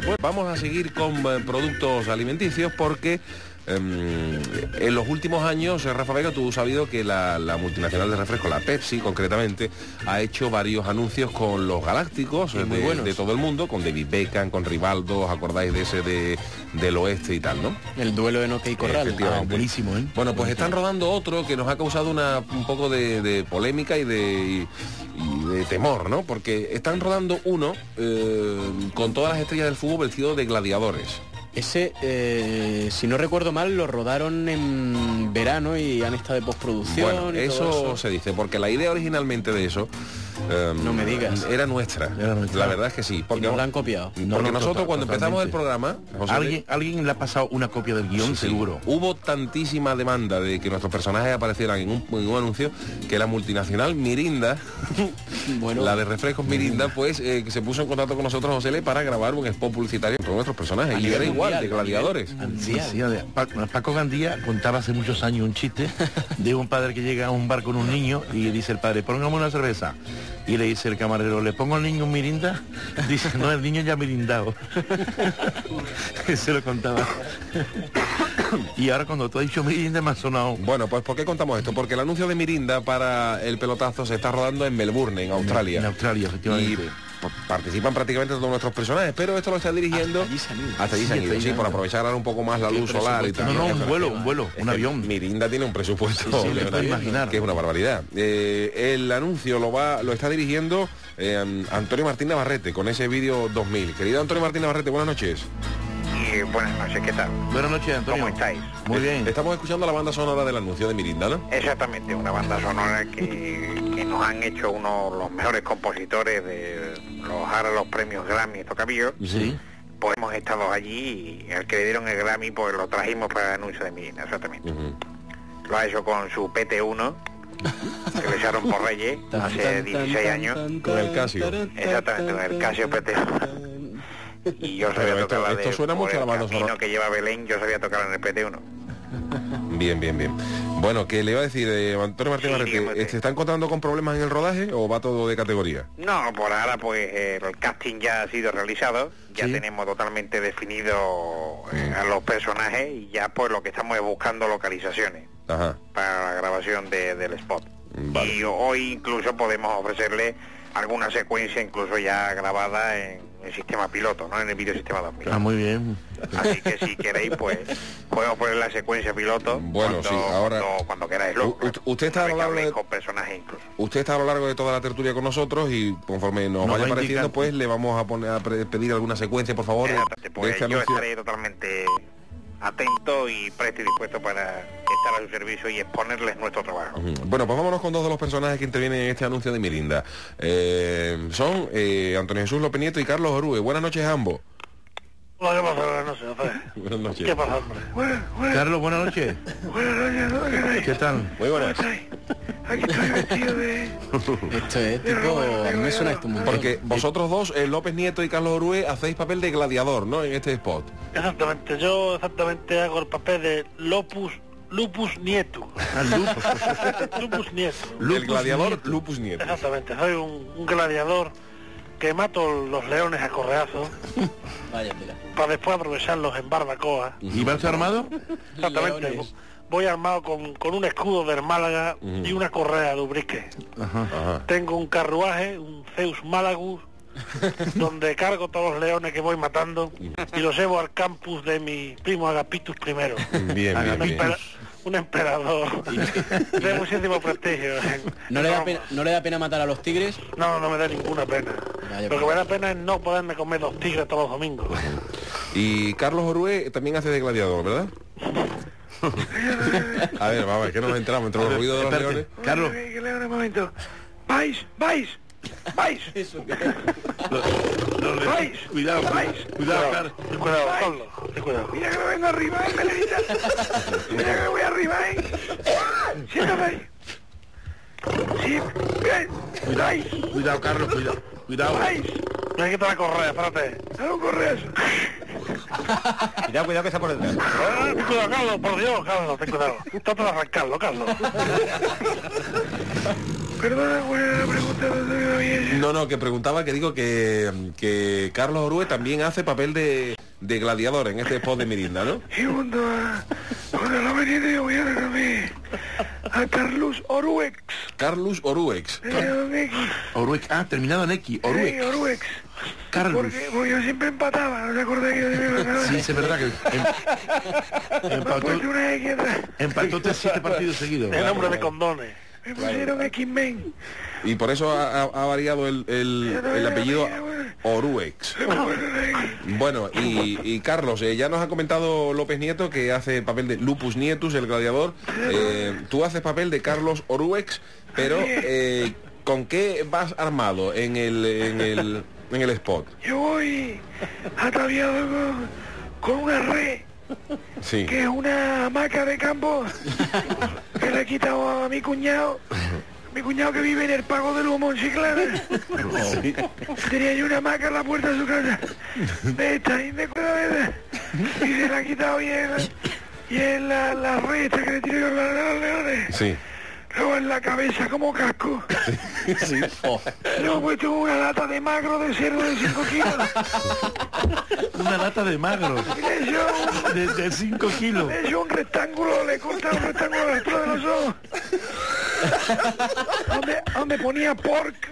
Bueno, vamos a seguir con productos alimenticios porque en los últimos años, Rafa Vega, tú has sabido que la multinacional de refresco, la Pepsi concretamente, ha hecho varios anuncios con los galácticos de todo el mundo, con David Beckham, con Rivaldo, ¿os acordáis de ese del oeste y tal, no? El duelo de OK Corral. Buenísimo, ¿eh? Bueno, pues están rodando otro que nos ha causado un poco de polémica y de temor, ¿no? Porque están rodando uno con todas las estrellas del fútbol vestidos de gladiadores. Ese, si no recuerdo mal, lo rodaron en verano y han estado de postproducción. Bueno, y eso se dice, porque la idea originalmente de eso... no me digas. Era nuestra. La verdad es que sí. Porque nos la han copiado. Porque nosotros cuando empezamos el programa... ¿Alguien le ha pasado una copia del guión? Sí, seguro. Hubo tantísima demanda de que nuestros personajes aparecieran en un anuncio que la multinacional Mirinda, la de refrescos Mirinda, pues que se puso en contacto con nosotros, José Le, para grabar un spot publicitario con nuestros personajes. Y era igual, de gladiadores. Paco Gandía contaba hace muchos años un chiste de un padre que llega a un bar con un niño y dice el padre, póngame una cerveza. Y le dice el camarero, ¿le pongo al niño un mirinda? Dice, no, el niño ya mirindado. Se lo contaba. Y ahora cuando tú has dicho mirinda me ha sonado. Bueno, pues ¿por qué contamos esto? Porque el anuncio de Mirinda para el pelotazo se está rodando en Melbourne, en Australia. En Australia, efectivamente. Y participan prácticamente todos nuestros personajes, pero esto lo está dirigiendo... Hasta allí se han ido, sí, por aprovechar ahora un poco más la luz solar y tal. No, un vuelo, un avión. Mirinda tiene un presupuesto, sí, imaginar, que es una barbaridad. El anuncio lo está dirigiendo Antonio Martín Navarrete, con ese vídeo 2000. Querido Antonio Martín Navarrete, buenas noches. Buenas noches, ¿qué tal? Buenas noches, Antonio. ¿Cómo estáis? Muy bien. Estamos escuchando la banda sonora del anuncio de Mirinda, ¿no? Exactamente, una banda sonora que nos han hecho uno de los mejores compositores de los premios Grammy, estos cabillos. Sí. Pues hemos estado allí y el que le dieron el Grammy pues lo trajimos para el anuncio de Mirinda, exactamente. Lo ha hecho con su PT1, que le echaron por Reyes hace 16 años. Con el Casio. Exactamente, con el Casio PT1. Y yo sabía tocar esto suena mucho a la banda sonora que lleva Belén, yo sabía tocar en el PT1. Bien. Bueno, que le iba a decir, Antonio Martín Navarrete, ¿se están encontrando con problemas en el rodaje o va todo de categoría? No, por ahora pues el casting ya ha sido realizado, ya tenemos totalmente definido a los personajes y ya pues lo que estamos es buscando localizaciones para la grabación del spot. Vale. Y hoy incluso podemos ofrecerle alguna secuencia incluso ya grabada en el sistema piloto, ¿no? En el videosistema 2000. Ah, muy bien. Así que si queréis, pues podemos poner la secuencia piloto. Bueno, sí, ahora cuando queráis. Usted está a lo largo de con personajes incluso. Usted está a lo largo de toda la tertulia con nosotros y conforme nos vaya apareciendo, pues le vamos a pedir alguna secuencia, por favor. Pues este yo estaré totalmente atento y presto y dispuesto para estar a su servicio y exponerles nuestro trabajo. Bueno, pues vámonos con dos de los personajes que intervienen en este anuncio de Mirinda. Son Antonio Jesús López Nieto y Carlos Orue. Buenas noches a ambos. Hola, ¿qué pasa? Buenas noches, Buenas noches. ¿Qué pasa, hombre? Carlos, buenas noches. Buenas noches, ¿Qué tal? Muy buenas. Aquí estoy vestido de... Esto es tipo... A mí me suena esto un montón. Porque vosotros dos, López Nieto y Carlos Orue, hacéis papel de gladiador, ¿no? En este spot. Exactamente, yo hago el papel de Lupus Nieto. Lupus Nieto. El gladiador Lupus Nieto. Exactamente, soy un gladiador que mato los leones a correazos. Vaya tela. Para después aprovecharlos en barbacoa. ¿Y vas armado? Exactamente. Leones. Voy armado con un escudo del Málaga y una correa de Ubrique. Tengo un carruaje, un Zeus Málagus, donde cargo todos los leones que voy matando y los llevo al campus de mi primo Agapitus I. Bien. Un emperador de muchísimo prestigio. ¿No le da pena matar a los tigres? No me da ninguna pena. Lo que me da pena es no poderme comer 2 tigres todos los domingos. Y Carlos Orue también hace de gladiador, ¿verdad? A ver, vamos, que nos entramos entre los ruidos de los leones. Carlos. ¿Qué leones, un momento? ¡Vais! Eso que... ¡Vais! Cuidado, Carlos. Cuidado. Mira que me vengo arriba, Melenita. Mira que me voy arriba, Siéntate ahí. Sí, bien. Cuidado, Carlos, cuidado. ¡Vais! Me hay que quitar la correa, espérate. Dale un correa eso. Cuidado que está por detrás. Cuidado, Carlos, por Dios, Carlos, ten cuidado. Trata de arrancarlo, Carlos. Perdona, ¿cuál era la pregunta? No, que preguntaba, que digo que Carlos Orue también hace papel de gladiador en este spot de Mirinda, ¿no? Y cuando lo venía yo voy a ver a Carlos Oruex. Carlos Oruex. Oruex, terminado en X, Oruex. Sí, Oruex. Carlos. Porque yo siempre empataba, ¿no se acuerda que yo de Sí, es verdad que empató 7 partidos seguidos. El hombre de condones. Me pusieron X-Men. Y por eso ha variado el apellido Oruex. Bueno, y Carlos, ya nos ha comentado López Nieto que hace el papel de Lupus Nietus, el gladiador. Tú haces papel de Carlos Oruex, pero ¿con qué vas armado en el spot? Yo voy ataviado con una red. Sí. Que es una hamaca de campo que le he quitado a mi cuñado que vive en el Pago de Lomo en Chiclana. Sí. Tenía yo una hamaca en la puerta de su casa de esta y de cuerda, y se la ha quitado y es la red esta que le tiré con los leones. Sí. Luego en la cabeza como casco. Sí. Luego he puesto una lata de magro de cerdo de 5 kilos. Una lata de magro. De 5 kilos. Le he hecho un rectángulo, le he cortado un rectángulo a la altura de los ojos. ¿Dónde ponía pork?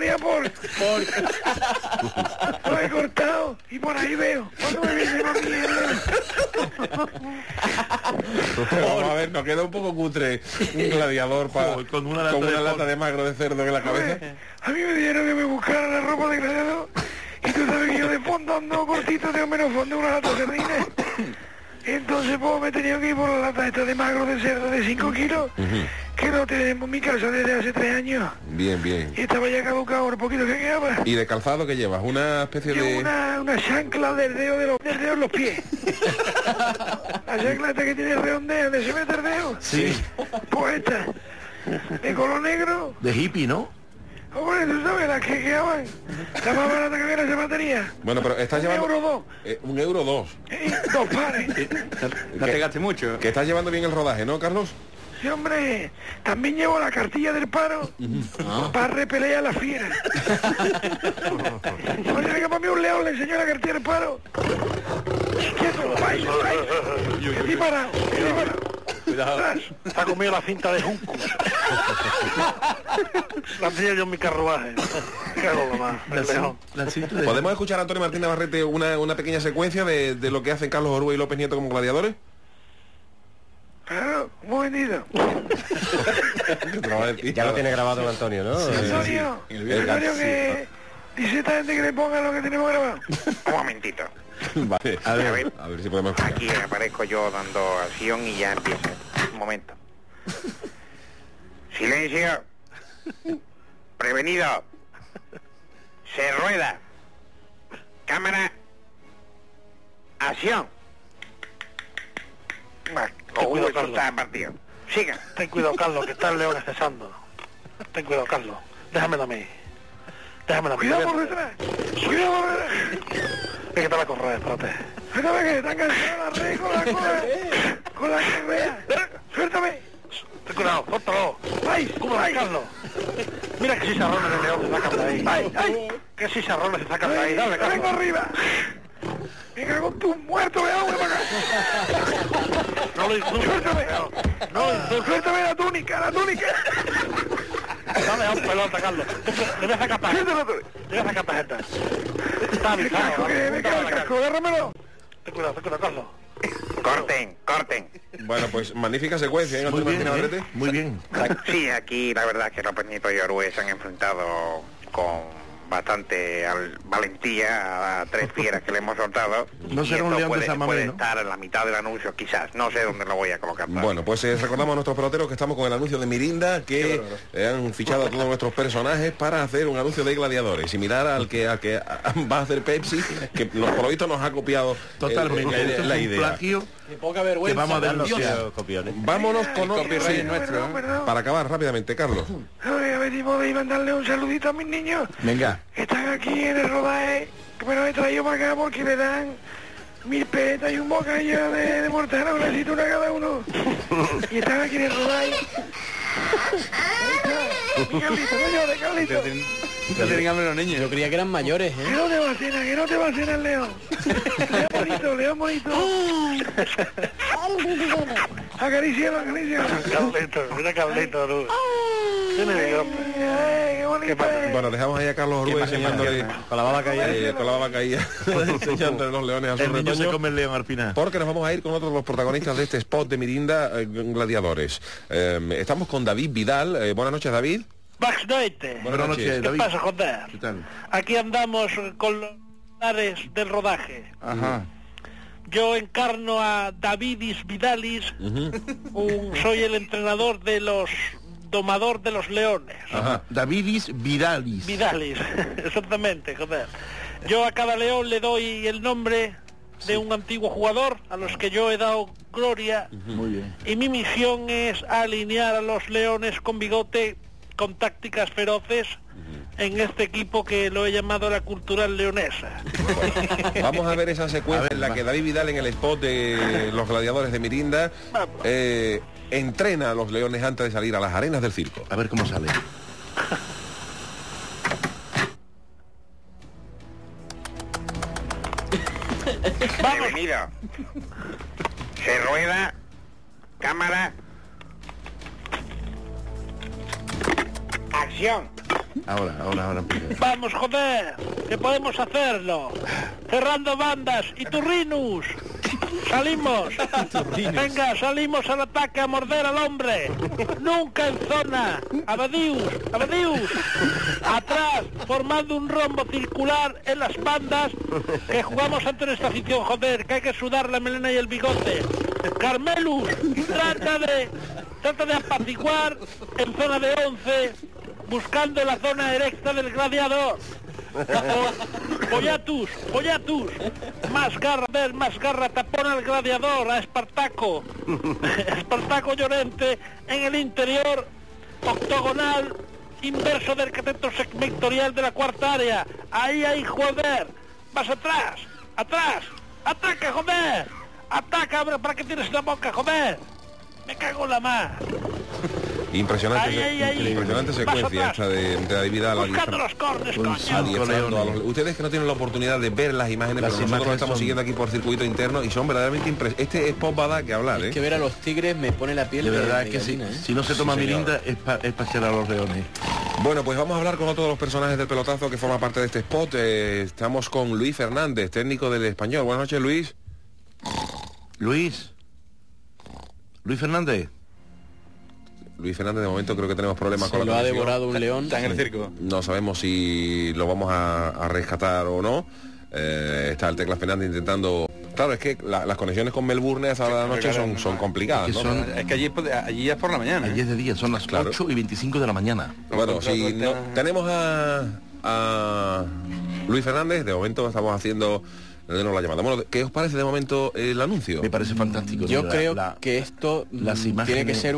Lo he cortado y por ahí veo. Cuando me viene la mierda. Vamos a ver, nos queda un poco cutre un gladiador con una lata de magro de cerdo en la cabeza. A mí me dijeron que me buscara la ropa de gladiador y tú sabes que yo de fondo ando cortito, tengo menos fondo, una lata de sardines. Entonces pues me he tenido que ir por la lata esta de magro de cerdo de 5 kilos, que no tenemos en mi casa desde hace 3 años. Bien. Y estaba ya caducado el poquito que quedaba. ¿Y de calzado qué llevas? Una especie de... Una chancla del dedo de los pies. La chancla esta que tiene redondea, donde se mete el dedo. Sí. Pues esta, de color negro. De hippie, ¿no? Hombre, tú sabes, las que quedaban, la más barata que había en esa batería. Bueno, pero estás llevando... €1 2. €1 2. 2 pares. No te gastes mucho. Que estás llevando bien el rodaje, ¿no, Carlos? Sí, hombre, también llevo la cartilla del paro para repeler a la fiera. Oye, venga, para mí un león, le enseño la cartilla del paro. Quieto, vaya. Estoy parado. Cuidado, se ha comido la cinta de Juncos. La tenía yo en mi carruaje. Qué lo más, el león. ¿Podemos escuchar a Antonio Martínez Barrete una pequeña secuencia de lo que hacen Carlos Orue y López Nieto como gladiadores? Claro, un momentito. Ya lo tiene grabado don Antonio, ¿no? Sí, Antonio, que dice esta gente que le ponga lo que tenemos grabado. Un momentito. Vale, a ver si podemos escuchar. Aquí aparezco yo dando acción y ya empieza. Un momento. Silencio. Prevenido. Se rueda. Cámara. Acción. Cuidado, Eso está partido. Siga. Ten cuidado, Carlos, que está el león accesando. Ten cuidado, Carlos. Déjamelo a mí. Cuidado por detrás. Cuidado por detrás. Es que te va a correr, espérate. Suéltame que está cansada la red con la correa. Suéltame. Ten cuidado, córtalo. ¡Ay! ¡Cúbrelo, Carlos! Mira que chicharrones de león se sacan de ahí. ¡Ay! ¡Qué chicharrones se sacan de ahí! Dale, Carlos. ¡Vengo arriba! ¡Me cago en tu muerto de agua para acá! No lo insultes. ¡Suéltame! No, ¡Suéltame la túnica! dale a un pelota, Carlos. Le voy a sacar tarjeta. Le voy a sacar tarjeta. Está avisado. ¡Me cago el casco! ¡Agárramelo! Ten cuidado, Carlos. Corten. Bueno, pues magnífica secuencia, ¿eh? Antonio Martínez Barrete. Muy bien. Sí, aquí la verdad es que López Nieto y Orue se han enfrentado con bastante valentía a 3 fieras que le hemos soltado. No será un león de San Mamés, puede ¿no? estar en la mitad del anuncio, quizás. No sé dónde lo voy a colocar. Bueno, pues recordamos a nuestros peloteros que estamos con el anuncio de Mirinda, que han fichado a todos nuestros personajes para hacer un anuncio de gladiadores, similar al que va a hacer Pepsi, que por lo visto nos ha copiado totalmente la idea. Plagio. Qué poca vergüenza. Que vamos a denunciar. Vámonos con otro copyright nuestro. Perdón. para acabar rápidamente, Carlos. A ver si podéis mandarle un saludito a mis niños. Venga. Que están aquí en el rodaje, que me lo he traído para acá porque le dan 1000 pesetas y un bocadillo de mortadela, un necesito una cada uno. Y están aquí en el rodaje. Ahí está. Carlito, no llores, Carlito. Ya tienen hambre los niños. Yo creía que eran mayores, Que no te va a cenar, que no te va a cenar el león. León bonito. Acarícialo. Carlito, mira Carlito, tú. Tiene bigote. Qué bonito. Bueno, dejamos ahí a Carlos Orue enseñándole con la baba caída. con la baba caída, enseñándole los leones a su El niño se retoño. come el león al final. Porque nos vamos a ir con otro de los protagonistas de este spot de Mirinda, Gladiadores. Estamos con David Vidal. Buenas noches, David. Buenas noches. Buenas noches, ¿Qué David. pasa, joder? ¿Qué tal? Aquí andamos con los pilares del rodaje. Ajá. Yo encarno a Davidis Vidalis, soy el entrenador de los domador de los leones. Ajá. Davidis Vidalis. Vidalis, exactamente, joder. Yo a cada león le doy el nombre de un antiguo jugador a los que yo he dado gloria. Muy bien. Y mi misión es alinear a los leones con bigote, con tácticas feroces, en este equipo que lo he llamado la cultural leonesa. Vamos a ver esa secuencia en la que David Vidal, en el spot de los Gladiadores de Mirinda, entrena a los leones antes de salir a las arenas del circo. A ver cómo sale. Bienvenido. Se rueda. Cámara. Acción. Ahora empieza. Vamos, joder, que podemos hacerlo. Cerrando bandas y turrinus. Salimos. Venga, salimos al ataque a morder al hombre. Nunca en zona. Abadius. Atrás, formando un rombo circular en las bandas que jugamos ante nuestra afición, joder, que hay que sudar la melena y el bigote. Carmelus, trata de apaciguar en zona de 11, buscando la zona erecta del gladiador. Pollatus, más garra, tapón al gladiador, a Espartaco. Espartaco Llorente en el interior, octogonal, inverso del cateto segmentorial de la cuarta área. Ahí, joder, vas atrás, ataca, joder, ataca, hombre, ¿para qué tienes la boca, joder? Me cago en la mar. Impresionante, Ahí. impresionante secuencia esta de David Vidal. Buscando los cornes, coño. Adiestrando a los... Ustedes que no tienen la oportunidad de ver las imágenes, pero nosotros lo estamos siguiendo aquí por circuito interno y son verdaderamente impresionantes. Este spot va a dar que hablar, ¿eh? Es que ver a los tigres me pone la piel De verdad es que gallina, si no se toma Mirinda es para echar a los leones. Bueno, pues vamos a hablar con otro de los personajes del pelotazo que forma parte de este spot. Estamos con Luis Fernández, técnico del Español. Buenas noches, Luis. Luis Fernández. Luis Fernández, de momento creo que tenemos problemas con la lo ha conexión. devorado un león. Está en el circo. No sabemos si lo vamos a rescatar o no. Está el Tecla Fernández intentando... Claro, es que las conexiones con Melbourne a esa hora de la noche son complicadas, Es que ¿no? Es que allí es por la mañana. Allí es de día, son las 8:25 de la mañana. Bueno, si no, tenemos a Luis Fernández, de momento estamos haciendo la llamada. Bueno, ¿qué os parece de momento el anuncio? Me parece fantástico. Yo creo que esto las imágenes... tiene que ser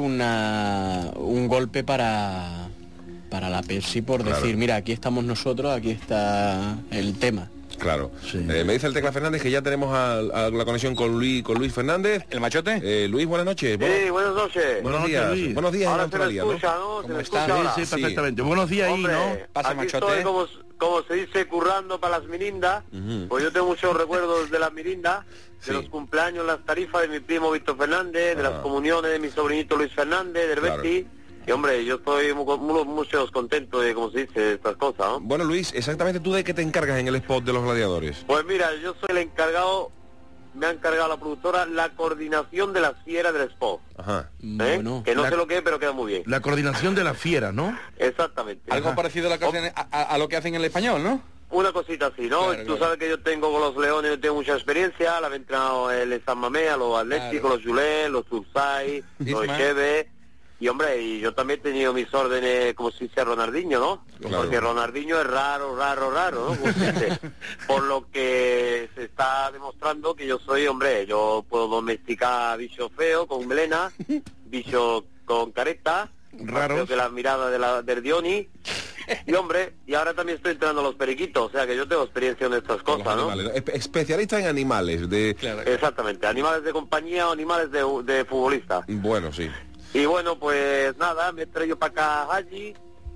un golpe para la Pepsi por Claro. decir, mira, aquí estamos nosotros, aquí está el tema. Claro. Sí. Me dice el Tecla Fernández que ya tenemos a la conexión con Luis Fernández. ¿El machote? Luis, buenas noches. Sí, buenas noches. Buenos Buenas días. noches, Luis. Buenos días en Ahora se me Australia, ¿no? escucha, ¿no? Se me está? escucha ahora. Sí, perfectamente. Buenos días Hombre, ahí, ¿no? Pasa, aquí machote. estoy como se dice, currando para las mirindas. Pues yo tengo muchos recuerdos de las mirindas, Sí. de los cumpleaños, las tarifas de mi primo Víctor Fernández, de las Ah. comuniones de mi sobrinito Luis Fernández, del Claro. Betty. Y hombre, yo estoy mucho contento de, como se dice, estas cosas, ¿no? Bueno, Luis, exactamente tú de qué te encargas en el spot de los gladiadores. Pues mira, yo soy el encargado, me ha encargado la productora, la coordinación de las fieras del spot. Ajá. Bueno, Que no la- sé lo que es, pero queda muy bien. La coordinación de la fiera, ¿no? Exactamente. Algo parecido a lo que hacen en el Español, ¿no? Una cosita así, ¿no? Claro, Tú claro. sabes que yo tengo con los leones, yo tengo mucha experiencia, la he entrenado el San Mamés, a los Atléticos, Claro. los Julet, los Tursay, los Isma. Cheve. Y hombre, y yo también he tenido mis órdenes, como se dice, Ronaldinho, ¿no? Claro. Porque Ronaldinho es raro, ¿no? Como se dice. Por lo que se está demostrando que yo soy, hombre, yo puedo domesticar bicho feo con melena, bicho con careta, Raros. creo que la mirada del Dioni. Y hombre, y ahora también estoy entrenando a los periquitos, o sea que yo tengo experiencia en estas Con los cosas, ¿no? animales, ¿no? Especialista en animales. Exactamente, animales de compañía o animales de futbolista. Bueno, sí. Y bueno, pues nada, me he traído para acá allí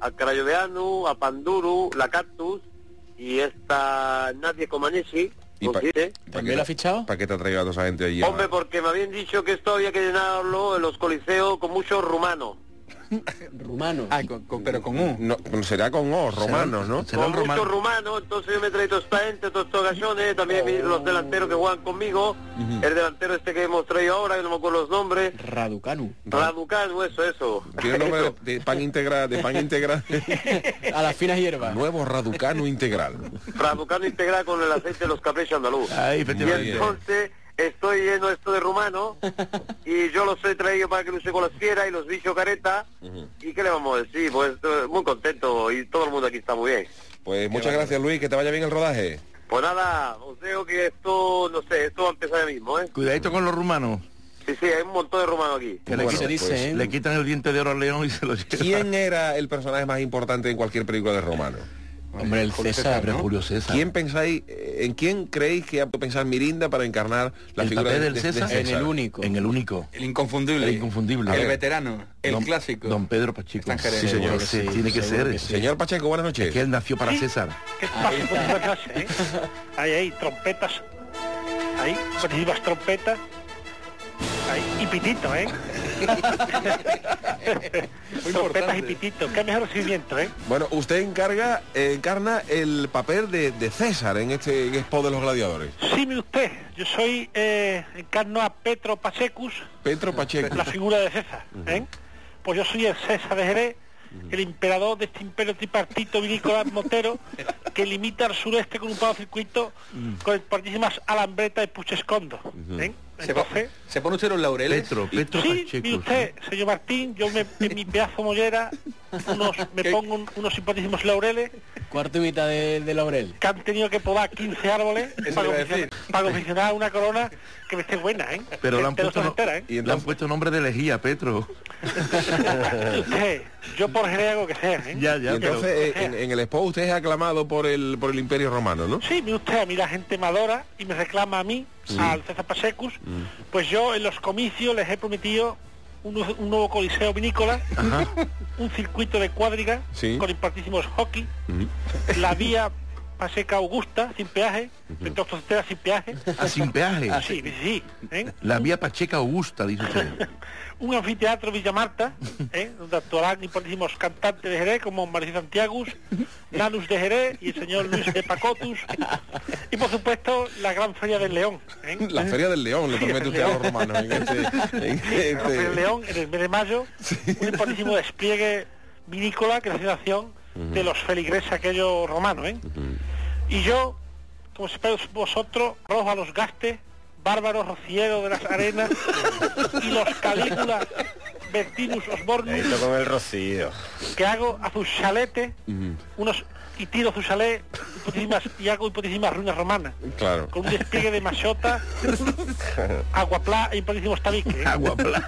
a Crayoveanu, a Panduru, la Cactus y esta Nadia Comaneci. ¿También lo ha fichado? ¿Para qué te ha traído a toda esa gente allí? Hombre, porque me habían dicho que esto había que llenarlo en los coliseos con mucho rumano. Rumano. Pero con U. No, será con O, romanos, ¿no? Con mucho rumano, entonces yo me he traído esta gente, todos estos gallones, también los delanteros que juegan conmigo, el delantero este que hemos traído ahora, que no me acuerdo los nombres. Raducanu, eso. Tiene nombre de pan integral, a las finas hierbas. Nuevo Raducanu integral. Raducanu integral con el aceite de los caprichos andaluz. Ahí, y entonces estoy lleno esto de rumano y yo los he traído para que luche con las fieras y los bichos careta. ¿Y qué le vamos a decir? Pues muy contento y todo el mundo aquí está muy bien. Pues muchas gracias, Luis, que te vaya bien el rodaje. Pues nada, os digo que esto, no sé, esto va a empezar ya mismo, ¿eh? Cuidadito con los rumanos. Sí, hay un montón de rumanos aquí. Que le quitan el diente de oro al león y se lo llevan. ¿Quién era el personaje más importante en cualquier película de romano? Hombre, el César, ¿no? Julio César. ¿En quién creéis que ha de pensar Mirinda para encarnar la figura del César? En el único. El inconfundible. El veterano. El clásico. Don Pedro Pacheco. Sí, señor. Sí, tiene que ser. Señor Pacheco, buenas noches. Es que él nació para César. ¿Qué pasa? Buenas noches, ¿eh? Ahí, trompetas. Ahí, buenísimas trompetas. Ahí, y pitito, ¿eh? Trompetas y pitito. Qué mejor recibimiento, ¿eh? Bueno, usted encarna el papel de César en este Expo de los Gladiadores. Sí, mire usted. Yo soy, encarno a Petro Pachecus. Petro Pacheco. La figura de César, ¿eh? Pues yo soy el César de Jerez, el emperador de este imperio tripartito vinícola motero que limita al sureste con un pado circuito con importantísimas alambretas y puchescondo, ¿eh? Entonces, ¿Se pone usted los laureles? Petro sí, Pacheco. mire usted, señor Martín, yo en mi pedazo mollera me pongo unos simpatísimos laureles. Cuarto y mitad de laurel. Que han tenido que podar 15 árboles para confeccionar una corona que me esté buena, ¿eh? Pero le han puesto, entera, ¿eh? le han puesto nombre de lejía, Petro. Usted, yo por Jerez hago que sea, ¿eh? Ya, Y entonces, en el Expo usted es aclamado por el Imperio Romano, ¿no? Sí, mire usted, a mí la gente me adora y me reclama a mí, al César Pachecus, pues yo en los comicios les he prometido un nuevo coliseo vinícola, un circuito de cuadriga con importantísimos hockey, la vía Paseca Augusta sin peaje, Pentocostera sin peaje. Sin peaje. Sí, ¿eh? La vía Pacheca Augusta, dice usted. Un anfiteatro Villa Marta, donde actuarán importantísimos cantantes de Jerez como Maricel Santiagus, Nanus de Jerez y el señor Luis de Pacotus, y por supuesto la gran Feria del León, ¿eh? La Feria del León, le promete usted a los romanos en La Feria del León en el mes de mayo, un importantísimo despliegue vinícola que es la nación de los feligreses aquellos romanos, ¿eh? Y yo, como sabéis vosotros, rojo a los gastes, bárbaros rocieros de las arenas y los Calígula Bertinus Osbornus. Esto con el rocío. Que hago a sus chaletes, y tiro sus chalet y hago hipotísimas ruinas romanas. Claro. Con un despliegue de machota, aguaplá e hipotísimos tabiques, ¿eh? Aguaplá.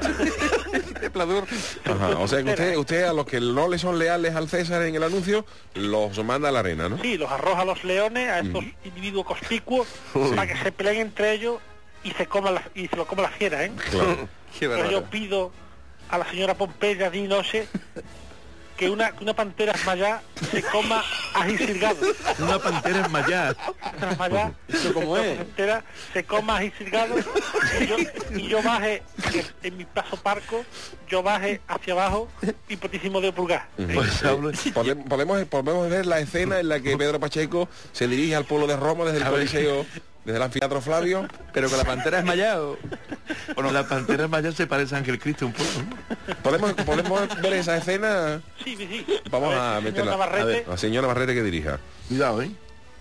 Ajá, o sea que usted a los que no le son leales al César en el anuncio, los manda a la arena, ¿no? Sí, los arroja a los leones, a estos individuos conspicuos, para que se peleen entre ellos y se lo coma la fiera, ¿eh? Claro. Pero yo pido a la señora Pompeya di noche que una pantera esmayá se coma ají sirgado. Una pantera esmayá. ¿Eso cómo es? Una pantera se coma ají sirgado y yo baje en mi paso parco, yo baje hacia abajo hipotísimo de pulgar. Podemos ver la escena en la que Pedro Pacheco se dirige al pueblo de Roma desde el Coliseo, desde el anfiteatro Flavio, pero con la pantera esmayado. Bueno, la pantera esmayada se parece a Ángel Cristo un poco, ¿no? ¿Podemos ver esa escena? Sí. Vamos a meterla. A ver, la señora Navarrete que dirija. Cuidado, ¿eh?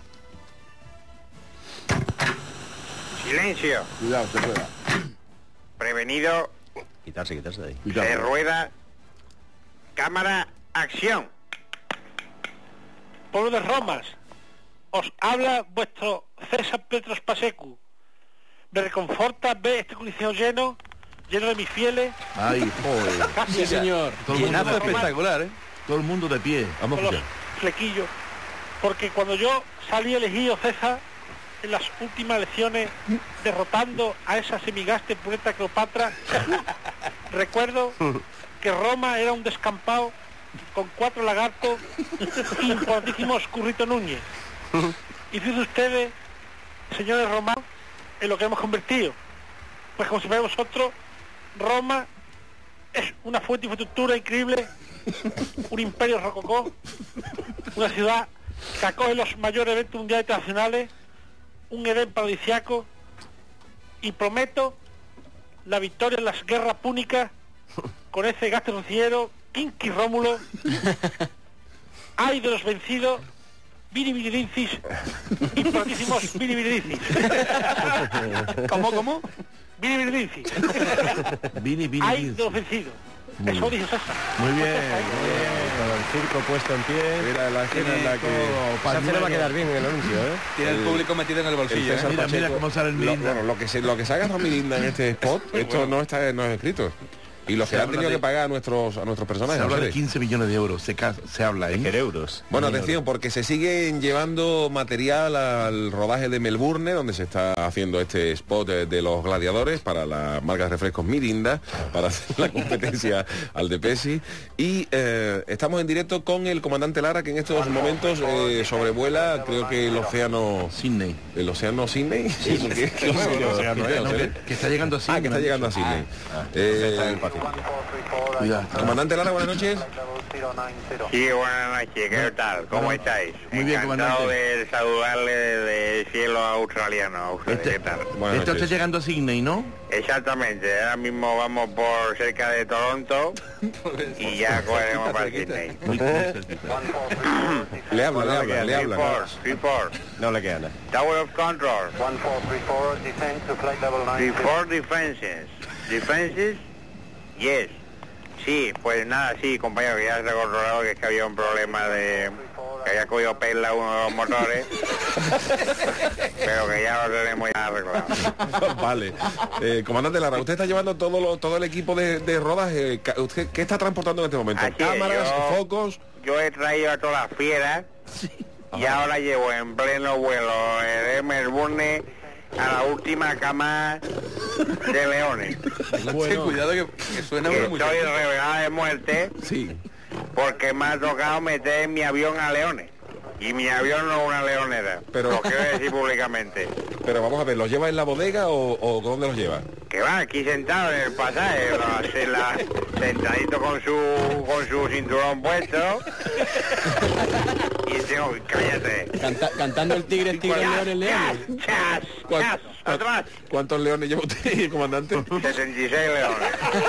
Silencio. Cuidado, se rueda. Prevenido. Quitarse de ahí. Cuidado. Se rueda. Cámara, acción. Pueblo de Romas, os habla vuestro César Petros Pasecu. Me reconforta ver este coliseo lleno de mis fieles. Ay, joder. Sí, señor. Llenazo espectacular, ¿eh? Todo el mundo de pie. Vamos con a los flequillos. Porque cuando yo salí elegido César en las últimas elecciones derrotando a esa semigaste pureta Cleopatra, recuerdo que Roma era un descampado con 4 lagartos importantísimos Currito Núñez. Y fíjense ustedes, señores romanos, en lo que hemos convertido. Pues como sabéis vosotros, Roma es una fuente de infraestructura increíble, un imperio rococó, una ciudad que acoge los mayores eventos mundiales internacionales, un Edén paradisiaco, y prometo la victoria en las guerras púnicas con ese gasto rociero, Inqui Rómulo. Ay de los vencidos, Vini Vinidicis, importantísimos Vini Vinidicis. ¿Cómo? Vini Vinidicis. Ay de los vencidos. Eso dice César. Muy bien, Con el circo puesto en pie. Era la escena en la que... Esa escena va a quedar bien en el anuncio, ¿eh? Tiene el público metido en el bolsillo. Mira cómo sale el Mirinda. Lo que se haga Mirinda en este spot, esto no es escrito. Y los que han tenido que pagar a nuestros personajes. Se habla de 15 millones de euros, se habla, ¿eh? De euros. Bueno, atención, porque se siguen llevando material al rodaje de Melbourne, donde se está haciendo este spot de los gladiadores para la marca de refrescos Mirinda, para hacer la competencia al de Pepsi. Y estamos en directo con el comandante Lara, que en estos momentos sobrevuela, creo que el océano... Sydney. ¿El océano Sydney? Sí, que está llegando a Sydney. Que está llegando a Sydney. Cuidado. Comandante Lara, buenas noches. Sí, buenas noches, ¿qué tal? ¿Cómo estáis? Muy bien, Encantado comandante. de saludarle desde el cielo australiano a ustedes, ¿qué tal? Esto está llegando a Sydney, ¿no? Exactamente, ahora mismo vamos por cerca de Toronto y ya cogeremos para Sydney. Le habla. 3-4. No le queda nada. Tower of Control. 1434, descend to flight level 9. Before defenses. Defenses? Yes. Sí, pues nada, sí, compañero, que ya se ha controlado que es que había un problema de... que había cogido perla uno de los motores, pero que ya lo tenemos ya arreglado. Vale. Comandante Lara, usted está llevando todo el equipo de rodaje. ¿Usted qué está transportando en este momento? Así es, ¿Cámaras, focos? Yo he traído a todas las fieras y ahora llevo en pleno vuelo de Melbourne a la última cama de leones. Bueno. Cuidado que suena Que muy estoy revelada de muerte. Sí. Porque me ha tocado meter en mi avión a leones. Y mi avión no es una leonera. Pero lo quiero decir públicamente. Pero vamos a ver, ¿los lleva en la bodega o dónde los lleva? Que va aquí sentado en el pasaje, sentadito con su cinturón puesto. Y tengo, cállate. Cantando el tigre, león, león. ¡Chas! ¡Atrás! ¿Cuántos leones lleva usted, comandante? 76 leones.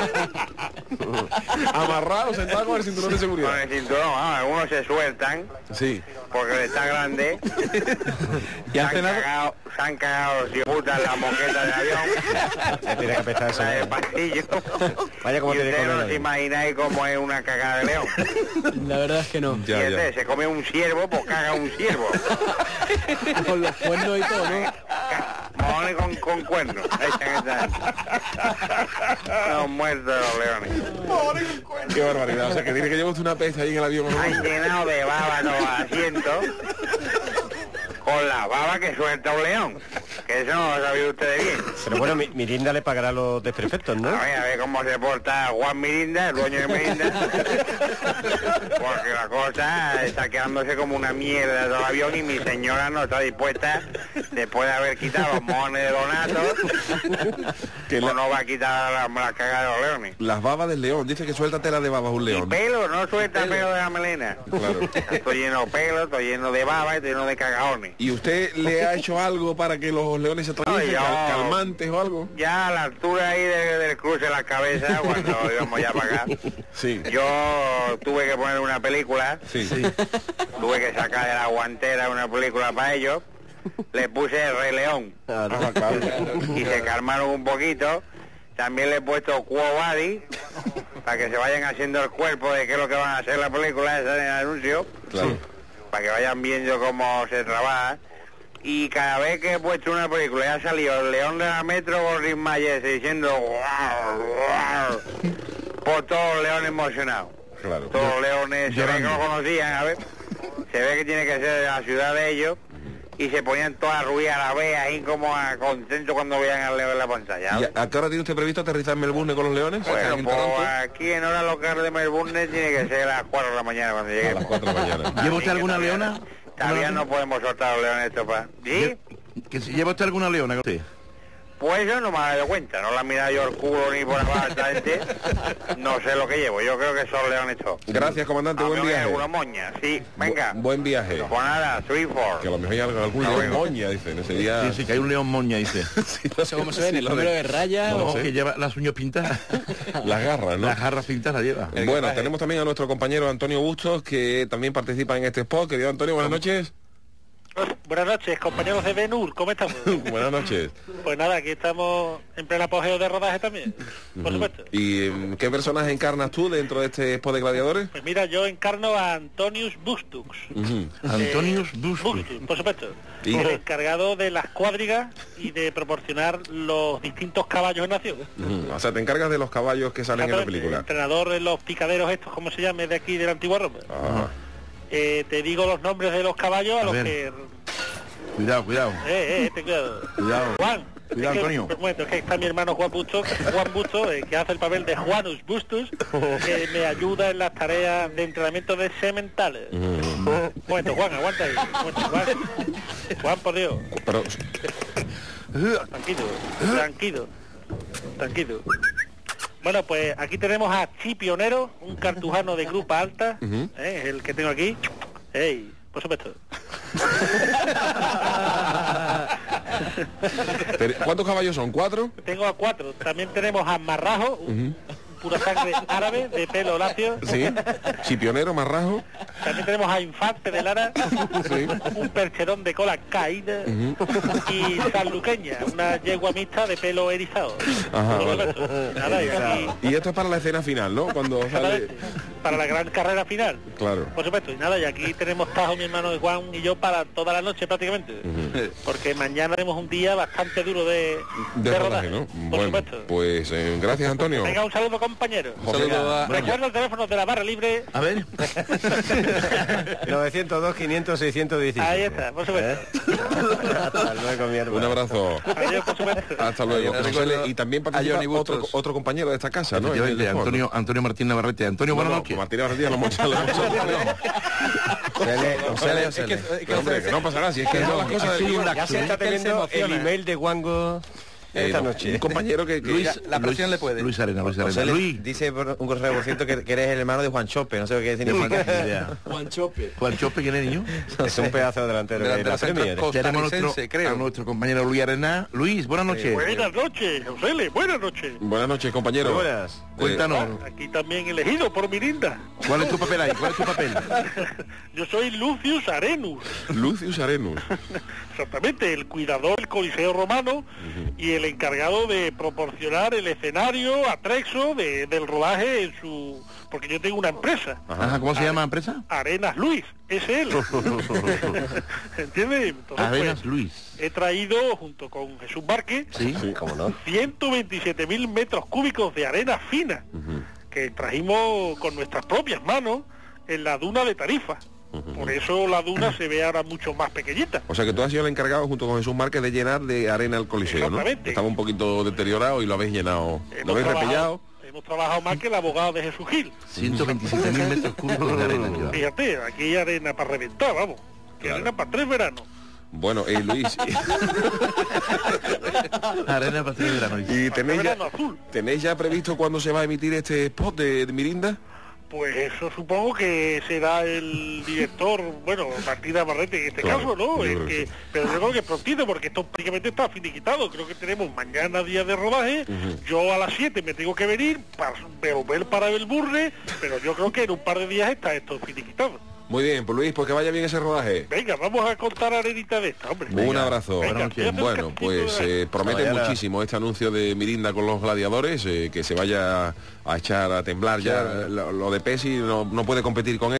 Amarrados, sentados con el cinturón de seguridad. Con el cinturón, algunos se sueltan. Sí. Porque está grande. ¿Y se han cagado si putas la moqueta del avión. Tiene que prestar eso. La del pasillo. Vaya como y tiene ustedes que no comer. se imagináis cómo es una cagada de león. La verdad es que no. Y entonces se come un ciervo, pues caga un ciervo. Con los cuernos y todo, ¿no? Mojones con cuernos. Ahí están. Los muertos los leones. Qué barbaridad. O sea, que tiene que llevar una peste ahí en el avión. Han llenado de baba los asientos con la baba que suelta un león. Que eso no lo sabía ustedes bien. Pero bueno, Mirinda le pagará los desperfectos, ¿no? A ver cómo se porta Juan Mirinda, el dueño de Mirinda. Porque la cosa está quedándose como una mierda todo el avión y mi señora no está dispuesta, después de haber quitado los mojones de donatos, Que no va a quitar la cagada de los leones. Las babas del león. Dice que suelta tela de babas un Y león. pelo, no suelta pelo de la melena. Claro. Estoy lleno de pelo, estoy lleno de baba, estoy lleno de cagaones. ¿Y usted le ha hecho algo para que los leones se tranquilicen? No, yo- ¿Calmantes o algo? Ya a la altura ahí del cruce de la cabeza, cuando íbamos ya para acá, Sí. yo tuve que poner una película, Sí. tuve que sacar de la guantera una película para ellos, le puse el Rey León Ah, claro. y se calmaron un poquito. También le he puesto Quo Vadis para que se vayan haciendo el cuerpo de qué es lo que van a hacer la película esa en el anuncio, Claro. para que vayan viendo cómo se trabaja. Y cada vez que he puesto una película y ha salido el león de la Metro Boris Mayer diciendo guau, guau, por todos los leones emocionados. Claro. Todos los leones se ve que lo conocían, a ver. Se ve que tiene que ser de la ciudad de ellos. y se ponían todas arrugadas a la vez, ahí como contentos cuando veían al león en la pantalla. ¿Y a qué hora tiene usted previsto aterrizar en Melbourne con los leones? Bueno, pues aquí en hora local de Melbourne tiene que ser a las 4 de la mañana cuando llegue. A las 4 de la mañana. ¿Lleva usted alguna leona? Todavía no podemos soltar a los leones esto, pa. ¿Sí? ¿Lleva usted alguna leona? ¿Usted? Pues yo no me he dado cuenta, no la he mirado yo el culo ni por abajo exactamente. No sé lo que llevo, yo creo que son leones todos. Gracias, comandante, buen viaje. Alguna moña, sí, venga. Buen viaje. Pues nada, 3-4. Que a lo mejor hay algún león moña, dicen. Ese día... Sí, que hay un león moña, dice. Sí, no sé cómo se ve, el número de raya no, o... que lleva las uñas pintadas. Las garras, ¿no? Las garras pintadas las lleva. Bueno, tenemos también a nuestro compañero Antonio Bustos, que también participa en este spot. Querido Antonio, buenas noches. Buenas noches, compañeros de Ben-Hur, ¿cómo estamos? Buenas noches. Pues nada, aquí estamos en pleno apogeo de rodaje también, por supuesto. ¿Y qué personaje encarnas tú dentro de este spot de gladiadores? Pues mira, yo encarno a Antonius Bustux. Antonius Bustux, por supuesto. ¿Y? El encargado de las cuadrigas y de proporcionar los distintos caballos en acción. O sea, te encargas de los caballos que salen en la película. Entrenador de los picaderos estos, ¿cómo se llame? De aquí, de la antigua Roma. Te digo los nombres de los caballos a los que... Cuidado. Ten cuidado. Juan. Cuidado, Antonio. Un momento, es que está mi hermano Juan Bustos, que hace el papel de Juanus Bustus, que me ayuda en las tareas de entrenamiento de sementales. Un momento, Juan, aguanta ahí. Juan, por Dios. Pero... Tranquilo. Bueno, pues aquí tenemos a Chi Pionero, un cartujano de grupa alta, el que tengo aquí. Por supuesto. ¿Cuántos caballos son? ¿4? Tengo a 4. También tenemos a Marrajo, pura sangre árabe, de pelo lacio. Sí. Chipionero, Marrajo. También tenemos a Infante de Lara, sí. Un percherón de cola caída, y sanluqueña, una yegua mixta de pelo erizado. Y esto es para la escena final, ¿no? Cuando sale... Para la gran carrera final. Claro. Por supuesto. Y nada, y aquí tenemos Tajo, mi hermano Juan y yo para toda la noche prácticamente. Porque mañana tenemos un día bastante duro de rodaje, ¿no? Por supuesto. Pues gracias, Antonio. Venga, un saludo, compañero. Un saludo. Recuerda el teléfono de la barra libre. A ver. 902 500 617. Ahí está, por supuesto. Hasta luego, mi hermano. Un abrazo. Adiós, por supuesto. Hasta luego. Y también participa otro compañero de esta casa, ¿no? Antonio Martín Navarrete. Antonio, buenas noches. Martín Navarrete lo hemos que no pasa nada, si es que no, las cosas ya se está teniendo el email de Wango esta noche. Un compañero que Luis, la presión le puede. Luis Arena. Luis dice por un correo, por cierto, que eres el hermano de Juan Chope, no sé qué significa. Juan Chope. Juan Chope, ¿quién es, niño? Es un pedazo delantero de la Premier. Tenemos a nuestro compañero Luis Arena. Luis, buenas noches. Buenas noches, José, buenas noches. Buenas noches, compañero. Buenas. Cuéntanos. Aquí también elegido por Mirinda. ¿Cuál es tu papel ahí? ¿Cuál es tu papel? Yo soy Lucius Arenus. Lucius Arenus. Exactamente, el cuidador del Coliseo Romano y el encargado de proporcionar el escenario atrexo del rodaje en su... Porque yo tengo una empresa. Ajá, ¿cómo se llama la empresa? Arenas Luis, es él. ¿Entiendes? Entonces, Arenas Luis. He traído, junto con Jesús Barque, sí, cómo no, 127.000 metros cúbicos de arena fina, que trajimos con nuestras propias manos en la duna de Tarifa. Por eso la duna se ve ahora mucho más pequeñita. O sea que tú has sido el encargado junto con Jesús Márquez de llenar de arena el Coliseo, ¿no? Estaba un poquito deteriorado y lo habéis llenado, lo habéis repellado. Hemos trabajado más que el abogado de Jesús Gil. 127.000 metros cúbicos de arena. Fíjate, aquí hay arena para reventar, vamos. Que arena para 3 veranos. Bueno, Luis. Arena para 3 veranos. ¿Y tenéis ya previsto cuándo se va a emitir este spot de Mirinda? Pues eso supongo que será el director, bueno, Martín Navarrete en este caso, ¿no? Pero yo creo que prontito, porque esto prácticamente está finiquitado. Creo que tenemos mañana día de rodaje. Yo a las 7 me tengo que venir para volver para Melbourne, pero yo creo que en un par de días está esto finiquitado. Muy bien, pues Luis, pues que vaya bien ese rodaje. Venga, vamos a contar arenita de esta, hombre. Un abrazo. Venga, bueno, pues promete muchísimo este anuncio de Mirinda con los gladiadores, que se vaya a echar a temblar ya lo de Pesi, no puede competir con él.